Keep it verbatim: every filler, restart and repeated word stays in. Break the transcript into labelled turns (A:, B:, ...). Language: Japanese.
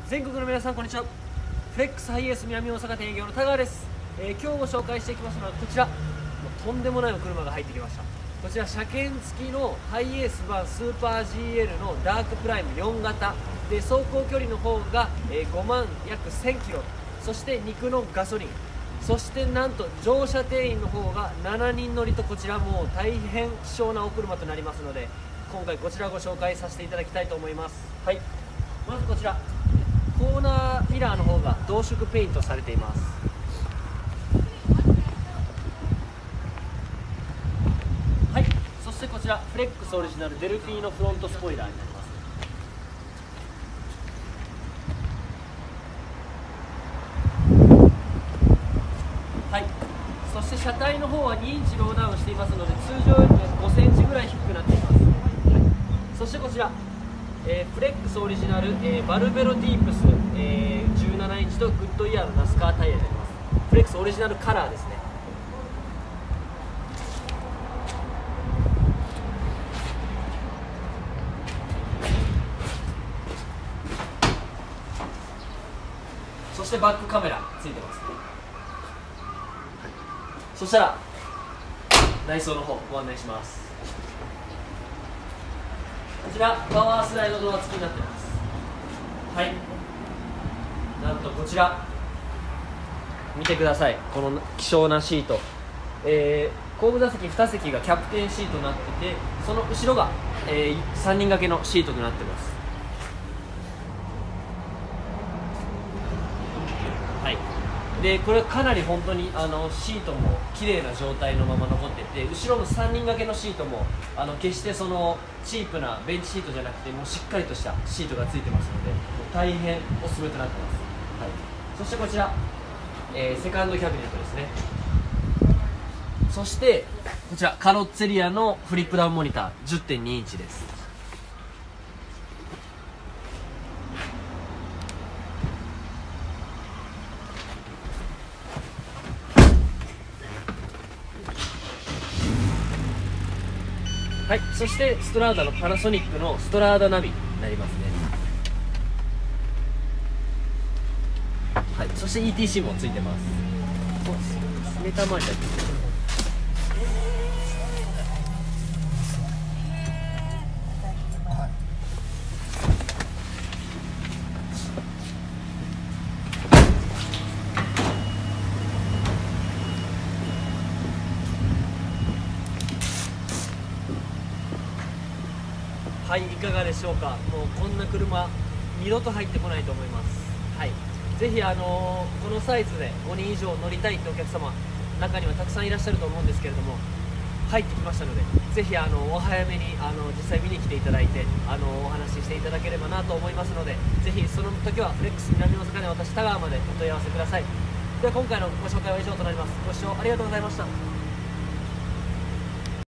A: 全国の皆さんこんにちは。フレックスハイエース南大阪店営業の田川です。えー、今日ご紹介していきますのはこちら、もうとんでもないお車が入ってきました。こちら車検付きのハイエース版スーパー ジーエル のダークプライムよん型で、走行距離の方が、えー、ごまん約せんキロ、そして肉のガソリン、そしてなんと乗車定員の方がしちにん乗りと、こちらも大変希少なお車となりますので、今回こちらをご紹介させていただきたいと思います。はい、まずこちらコーナーミラーの方が同色ペイントされています。はい、そしてこちらフレックスオリジナルデルフィーノフロントスポイラーになります。はい、そして車体の方はにインチローダウンしていますので、通常よりもごセンチぐらい低くなっています。はい、そしてこちらえー、フレックスオリジナル、えー、バルベロディープス、えー、じゅうななインチとグッドイヤーのナスカータイヤになります。フレックスオリジナルカラーですね。そしてバックカメラついてます。そしたら内装の方ご案内します。こちらパワースライドドア付きになっています。はい、なんとこちら見てください、この希少なシート、えー、後部座席に席がキャプテンシートになってて、その後ろが、えー、さんにん掛けのシートとなっています。はい、でこれかなり本当にあのシートも綺麗な状態のまま残ってて、後ろのさんにん掛けのシートもあの決してそのチープなベンチシートじゃなくて、もうしっかりとしたシートがついてますので、もう大変おすすめとなってます。はい、そしてこちら、えー、セカンドキャビネットですね。そしてこちらカロッツェリアのフリップダウンモニター じゅってんにインチです。はい、そしてストラーダのパナソニックのストラーダナビになりますね。はい、そして イーティーシー もついてます。メーター周りだけ。はい、いかがでしょうか。もうこんな車二度と入ってこないと思います。はい、ぜひあのー、このサイズでごにん以上乗りたいってお客様中にはたくさんいらっしゃると思うんですけれども、入ってきましたので、ぜひあのお早めにあの実際見に来ていただいて、あのお話ししていただければなと思いますので、ぜひその時はフレックス南大阪で私田川までお問い合わせください。では今回のご紹介は以上となります。ご視聴ありがとうございました。